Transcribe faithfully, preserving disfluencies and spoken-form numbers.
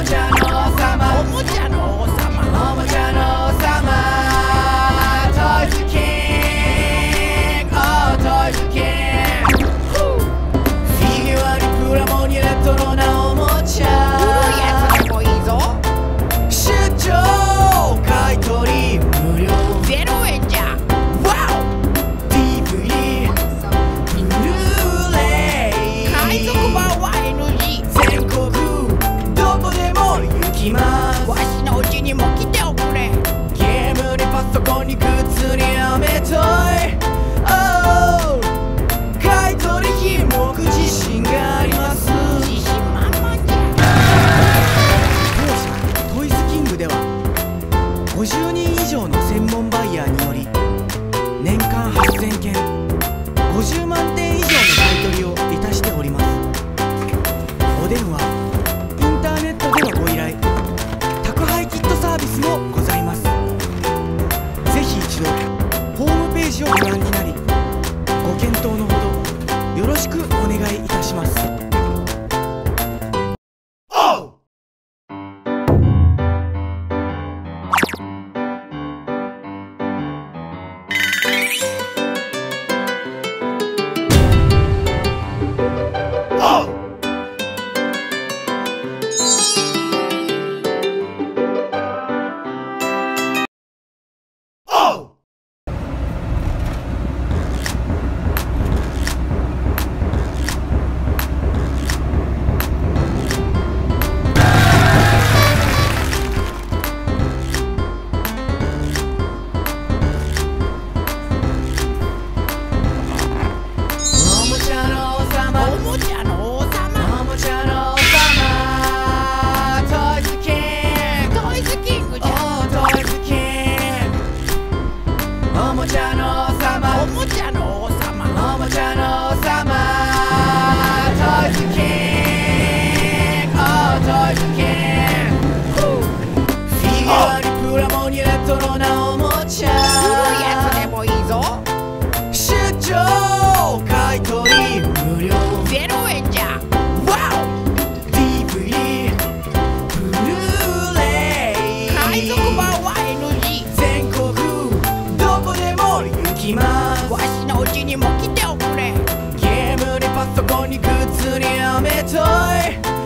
ちゃの王様、おもちゃの王様、おもちゃの王様、トイズキング、ohトイズキング。フィギュアにプラモにレトロなおもちゃ、 古いやつでもいいぞ。 出張買い取り無料、 ゼロえんじゃ。 ワオ ディーブイディー ブルーレイ、 海賊版は エヌジー。 全国どこでも行きます。 わしのうちにも来ておくれ。 ゲームにパソコンに靴にアメトイ、oh 買い取り品目自信があります。 自信満々じゃ。 当社トイズキングではごじゅうにん以上の専門バイヤーにより年間はっせんけん、ごじゅうまんてん以上の買い取りをいたしております。お電話、インターネットでのご依頼、宅配キットサービスもございます。ぜひ一度ホームページをご覧になり、ご検討のほどよろしくお願いいたします。 わしのうちにも来ておくれ。 ゲームにパソコンに靴にアメトイ、